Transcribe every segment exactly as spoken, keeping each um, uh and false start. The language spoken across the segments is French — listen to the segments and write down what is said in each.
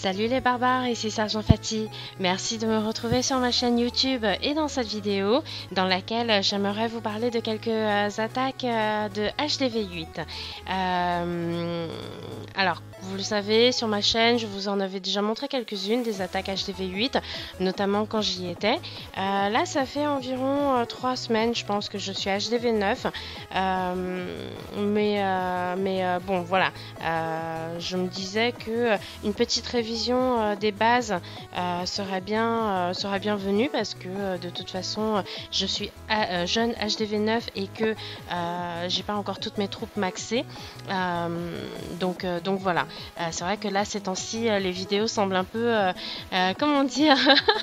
Salut les barbares, ici Sergent Fati. Merci de me retrouver sur ma chaîne YouTube et dans cette vidéo dans laquelle j'aimerais vous parler de quelques euh, attaques euh, de H D V huit. Euh, alors, vous le savez, sur ma chaîne, je vous en avais déjà montré quelques-unes des attaques H D V huit, notamment quand j'y étais. Euh, là, ça fait environ euh, trois semaines, je pense que je suis H D V neuf. Euh, mais euh, mais euh, bon, voilà. Euh, je me disais que une petite révision euh, des bases euh, serait bien euh, serait bienvenue parce que euh, de toute façon, je suis euh, jeune H D V neuf et que euh, j'ai pas encore toutes mes troupes maxées. Euh, donc euh, donc voilà. Euh, c'est vrai que là, ces temps-ci, euh, les vidéos semblent un peu, euh, euh, comment dire,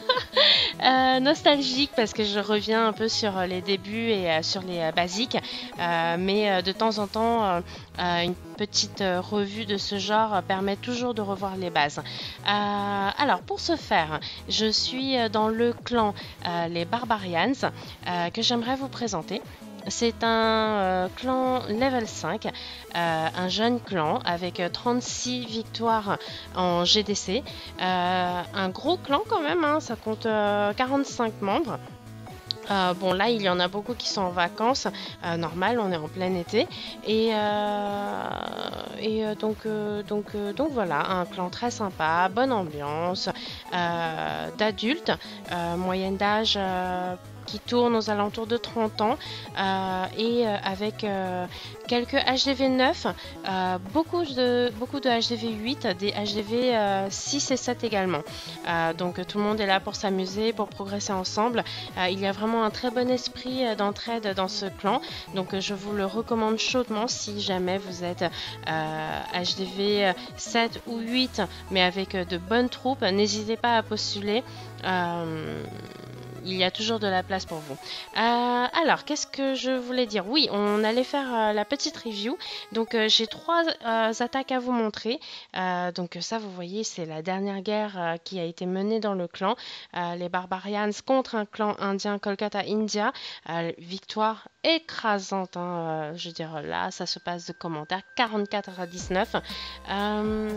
euh, nostalgiques parce que je reviens un peu sur les débuts et euh, sur les euh, basiques. Euh, mais euh, de temps en temps, euh, euh, une petite euh, revue de ce genre euh, permet toujours de revoir les bases. Euh, alors, pour ce faire, je suis dans le clan euh, les Barbarians euh, que j'aimerais vous présenter. C'est un euh, clan level cinq, euh, un jeune clan avec trente-six victoires en G D C. Euh, un gros clan quand même, hein, ça compte euh, quarante-cinq membres. Euh, bon, là, il y en a beaucoup qui sont en vacances, euh, normal, on est en plein été. Et, euh, et euh, donc, euh, donc, euh, donc voilà, un clan très sympa, bonne ambiance, euh, d'adultes, euh, moyenne d'âge euh, qui tourne aux alentours de trente ans, euh, et euh, avec euh, quelques H D V neuf, euh, beaucoup, de, beaucoup de H D V huit, des H D V euh, six et sept également. Euh, donc tout le monde est là pour s'amuser, pour progresser ensemble. Euh, il y a vraiment un très bon esprit euh, d'entraide dans ce clan, donc euh, je vous le recommande chaudement si jamais vous êtes euh, H D V sept ou huit, mais avec euh, de bonnes troupes. N'hésitez pas à postuler. Euh, Il y a toujours de la place pour vous. Euh, alors, qu'est-ce que je voulais dire? Oui, on allait faire euh, la petite review. Donc, euh, j'ai trois euh, attaques à vous montrer. Euh, donc, ça, vous voyez, c'est la dernière guerre euh, qui a été menée dans le clan. Euh, les Barbarians contre un clan indien, Kolkata India. Euh, victoire écrasante. Hein, euh, je veux dire, là, ça se passe de commentaires. quarante-quatre à dix-neuf. Euh...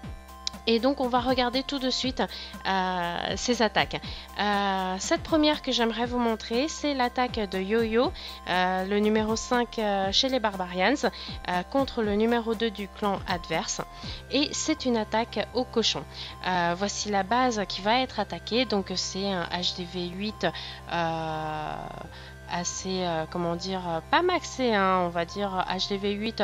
Et donc on va regarder tout de suite euh, ces attaques. Euh, cette première que j'aimerais vous montrer, c'est l'attaque de Yo-Yo, euh, le numéro cinq euh, chez les Barbarians, euh, contre le numéro deux du clan adverse. Et c'est une attaque au cochon. Euh, voici la base qui va être attaquée. Donc c'est un H D V huit euh, assez, euh, comment dire, euh, pas maxé, hein, on va dire H D V huit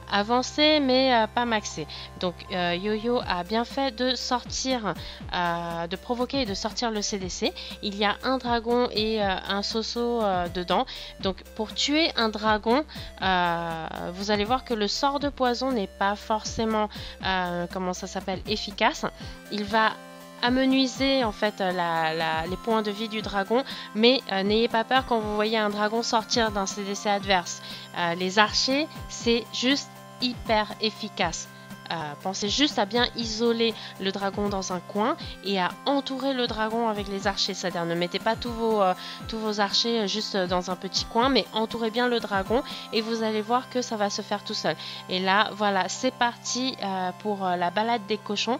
avancé mais euh, pas maxé. Donc euh, Yo-Yo a bien fait de sortir, euh, de provoquer et de sortir le C D C. Il y a un dragon et euh, un Soso euh, dedans. Donc pour tuer un dragon, euh, vous allez voir que le sort de poison n'est pas forcément, euh, comment ça s'appelle, efficace. Il va amenuiser en fait la, la, les points de vie du dragon, mais euh, n'ayez pas peur quand vous voyez un dragon sortir d'un C D C adverse. Euh, les archers, c'est juste hyper efficace. Euh, pensez juste à bien isoler le dragon dans un coin et à entourer le dragon avec les archers. C'est-à-dire ne mettez pas tous vos, euh, tous vos archers juste dans un petit coin, mais entourez bien le dragon et vous allez voir que ça va se faire tout seul. Et là, voilà, c'est parti euh, pour euh, la balade des cochons.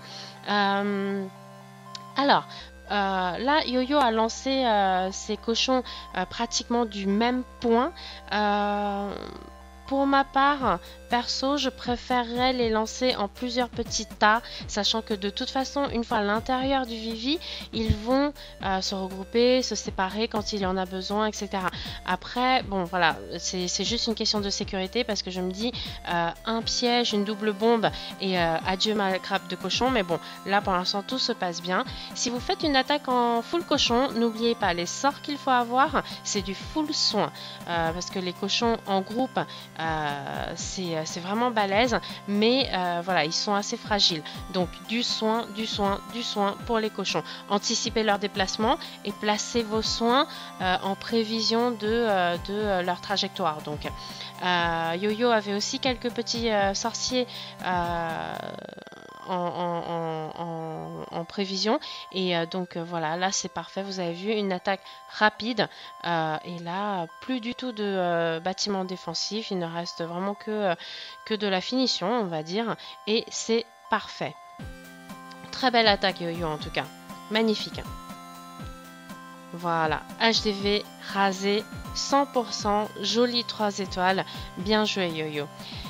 Euh, alors, euh, là, Yo-Yo a lancé euh, ses cochons euh, pratiquement du même point. Euh, pour ma part, perso, je préférerais les lancer en plusieurs petits tas, sachant que de toute façon, une fois à l'intérieur du vivi, ils vont euh, se regrouper, se séparer quand il y en a besoin, et cetera. Après, bon, voilà, c'est juste une question de sécurité parce que je me dis, euh, un piège, une double bombe et euh, adieu ma grappe de cochon. Mais bon, là, pour l'instant, tout se passe bien. Si vous faites une attaque en full cochon, n'oubliez pas, les sorts qu'il faut avoir, c'est du full soin. Euh, parce que les cochons en groupe, euh, c'est c'est vraiment balèze, mais euh, voilà, ils sont assez fragiles. Donc du soin, du soin, du soin pour les cochons. Anticipez leur déplacement et placez vos soins euh, en prévision de, euh, de euh, leur trajectoire. Donc euh, Yo-Yo avait aussi quelques petits euh, sorciers euh, en, en, en, en prévision et euh, donc euh, voilà, là c'est parfait, vous avez vu une attaque rapide euh, et là plus du tout de euh, bâtiments défensifs, il ne reste vraiment que, euh, que de la finition on va dire et c'est parfait. Très belle attaque Yo-Yo en tout cas. Magnifique. Hein. Voilà. H D V rasé cent pour cent. Joli trois étoiles. Bien joué Yo-Yo.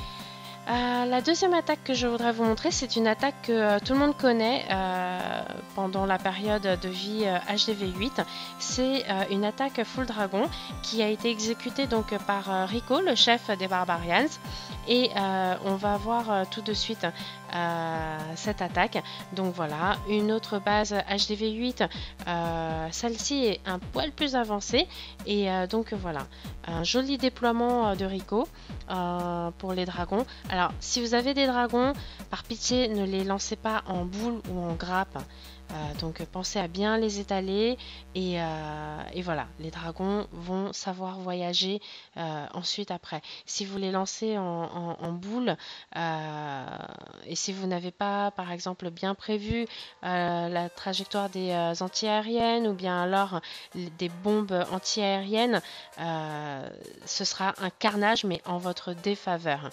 Euh, la deuxième attaque que je voudrais vous montrer, c'est une attaque que euh, tout le monde connaît euh, pendant la période de vie euh, H D V huit. C'est euh, une attaque Full Dragon qui a été exécutée donc par euh, Rico, le chef des Barbarians. Et euh, on va voir euh, tout de suite euh, cette attaque. Donc voilà, une autre base H D V huit. Euh, Celle-ci est un poil plus avancée. Et euh, donc voilà, un joli déploiement de Rico euh, pour les dragons. Alors, si vous avez des dragons, par pitié, ne les lancez pas en boule ou en grappe. Euh, donc, pensez à bien les étaler. Et, euh, et voilà, les dragons vont savoir voyager euh, ensuite après. Si vous les lancez en, en, en boule, euh, et si vous n'avez pas, par exemple, bien prévu euh, la trajectoire des euh, anti-aériennes ou bien alors des bombes anti-aériennes, euh, ce sera un carnage, mais en votre défaveur.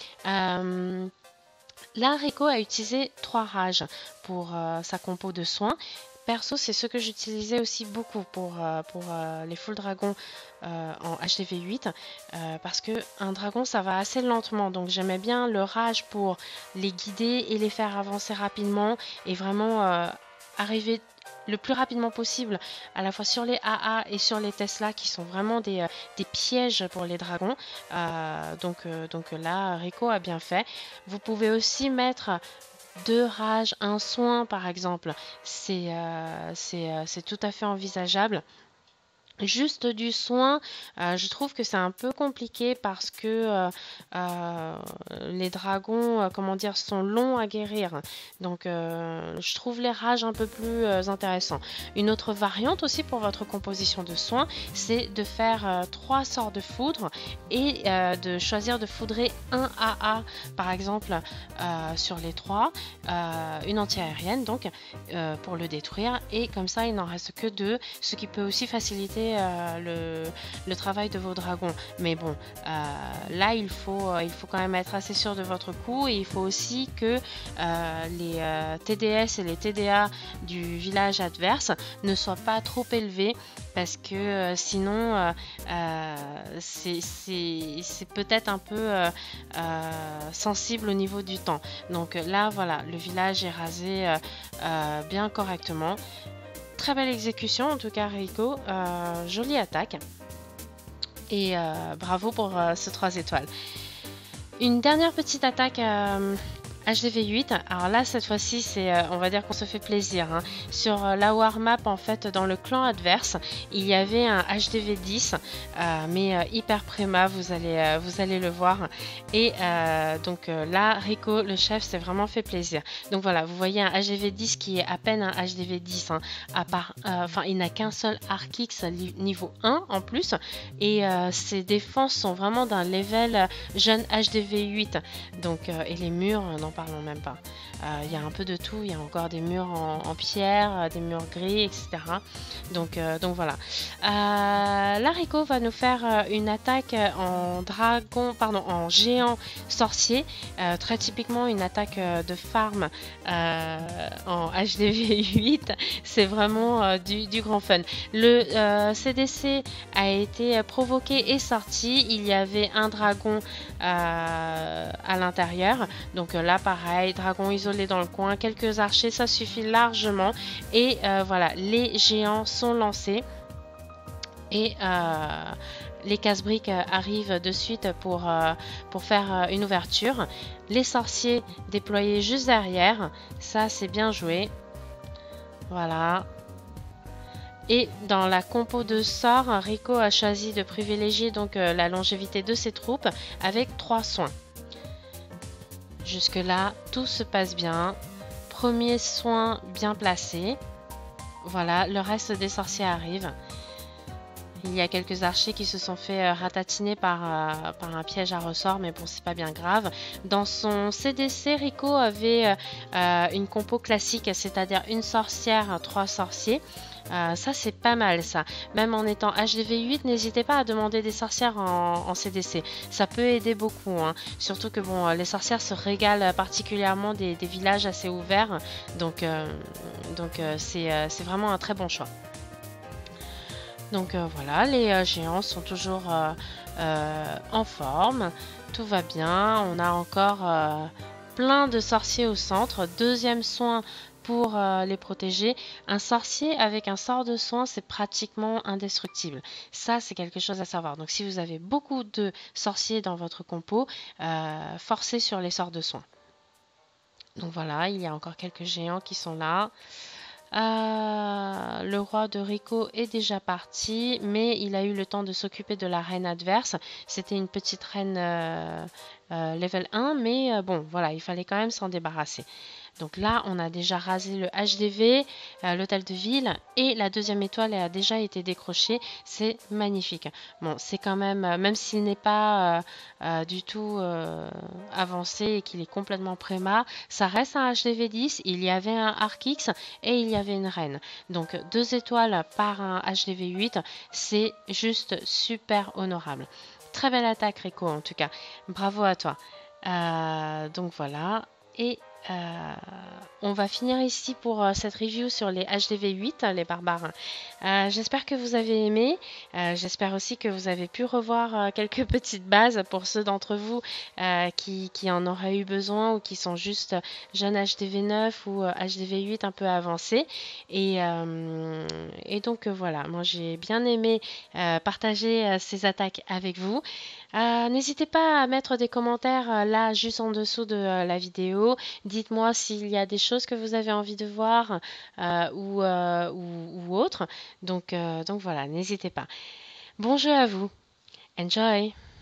Euh, là, Rico a utilisé trois rages pour euh, sa compo de soins. Perso, c'est ce que j'utilisais aussi beaucoup pour, euh, pour euh, les full dragons euh, en H D V huit euh, parce que un dragon ça va assez lentement, donc j'aimais bien le rage pour les guider et les faire avancer rapidement et vraiment euh, arriver le plus rapidement possible à la fois sur les A A et sur les Tesla qui sont vraiment des, euh, des pièges pour les dragons. Euh, donc, euh, donc là, Rico a bien fait. Vous pouvez aussi mettre deux rages, un soin par exemple. C'est euh, c'est euh, c'est tout à fait envisageable. Juste du soin, euh, je trouve que c'est un peu compliqué parce que euh, euh, les dragons, euh, comment dire, sont longs à guérir. Donc, euh, je trouve les rages un peu plus euh, intéressants. Une autre variante aussi pour votre composition de soins, c'est de faire euh, trois sorts de foudre et euh, de choisir de foudrer un A A, par exemple, euh, sur les trois, euh, une anti-aérienne, donc, euh, pour le détruire. Et comme ça, il n'en reste que deux, ce qui peut aussi faciliter Euh, le, le travail de vos dragons. Mais bon, euh, là il faut, euh, il faut quand même être assez sûr de votre coup et il faut aussi que euh, les euh, T D S et les T D A du village adverse ne soient pas trop élevés parce que euh, sinon euh, euh, c'est peut-être un peu euh, euh, sensible au niveau du temps. Donc là voilà, le village est rasé euh, euh, bien correctement. Très belle exécution en tout cas Rico, euh, jolie attaque et euh, bravo pour euh, ce trois étoiles. Une dernière petite attaque euh, H D V huit, alors là cette fois-ci c'est euh, on va dire qu'on se fait plaisir hein. Sur euh, la warmap en fait dans le clan adverse il y avait un H D V dix euh, mais euh, hyper préma, vous allez, euh, vous allez le voir et euh, donc euh, là Rico le chef s'est vraiment fait plaisir. Donc voilà, vous voyez un H D V dix qui est à peine un H D V dix hein, à part, enfin euh, il n'a qu'un seul Arc X niveau un en plus et euh, ses défenses sont vraiment d'un level jeune H D V huit donc euh, et les murs non parlons même pas. Il euh, y a un peu de tout, il y a encore des murs en, en pierre, des murs gris, et cetera. Donc, euh, donc voilà. Euh, là, Rico va nous faire euh, une attaque en dragon, pardon, en géant sorcier. Euh, très typiquement une attaque euh, de farm euh, en H D V huit. C'est vraiment euh, du, du grand fun. Le euh, C D C a été provoqué et sorti. Il y avait un dragon euh, à l'intérieur. Donc euh, là, pareil, dragon isolé dans le coin, quelques archers, ça suffit largement. Et euh, voilà, les géants sont lancés. Et euh, les casse-briques arrivent de suite pour, euh, pour faire une ouverture. Les sorciers déployés juste derrière. Ça, c'est bien joué. Voilà. Et dans la compo de sorts, Rico a choisi de privilégier donc euh, la longévité de ses troupes avec trois soins. Jusque là, tout se passe bien. Premier soin bien placé. Voilà, le reste des sorciers arrive. Il y a quelques archers qui se sont fait euh, ratatiner par, euh, par un piège à ressort, mais bon, c'est pas bien grave. Dans son C D C, Rico avait euh, euh, une compo classique, c'est-à-dire une sorcière, trois sorciers. Euh, ça c'est pas mal ça. Même en étant H D V huit, n'hésitez pas à demander des sorcières en, en C D C. Ça peut aider beaucoup, hein. Surtout que bon, les sorcières se régalent particulièrement des, des villages assez ouverts. Donc euh, donc euh, c'est euh, c'est vraiment un très bon choix. Donc euh, voilà, les euh, géants sont toujours euh, euh, en forme. Tout va bien. On a encore euh, plein de sorciers au centre. Deuxième soin pour euh, les protéger. Un sorcier avec un sort de soin, c'est pratiquement indestructible. Ça, c'est quelque chose à savoir. Donc, si vous avez beaucoup de sorciers dans votre compo, euh, forcez sur les sorts de soin. Donc voilà, il y a encore quelques géants qui sont là. Euh, le roi de Rico est déjà parti, mais il a eu le temps de s'occuper de la reine adverse. C'était une petite reine euh, euh, level un, mais euh, bon, voilà, il fallait quand même s'en débarrasser. Donc là, on a déjà rasé le H D V, euh, l'hôtel de ville, et la deuxième étoile a déjà été décrochée. C'est magnifique. Bon, c'est quand même, euh, même s'il n'est pas euh, euh, du tout euh, avancé et qu'il est complètement préma, ça reste un H D V dix. Il y avait un Arc X et il y avait une reine. Donc deux étoiles par un H D V huit, c'est juste super honorable. Très belle attaque, Rico, en tout cas. Bravo à toi. Euh, donc voilà. Et euh, on va finir ici pour euh, cette review sur les H D V huit, les barbares. Euh, j'espère que vous avez aimé. Euh, j'espère aussi que vous avez pu revoir euh, quelques petites bases pour ceux d'entre vous euh, qui, qui en auraient eu besoin ou qui sont juste jeunes H D V neuf ou euh, H D V huit un peu avancés. Et, euh, et donc euh, voilà, moi j'ai bien aimé euh, partager euh, ces attaques avec vous. Euh, n'hésitez pas à mettre des commentaires euh, là juste en dessous de euh, la vidéo. Dites-moi s'il y a des choses que vous avez envie de voir euh, ou, euh, ou, ou autre. Donc, euh, donc voilà, n'hésitez pas. Bon jeu à vous. Enjoy!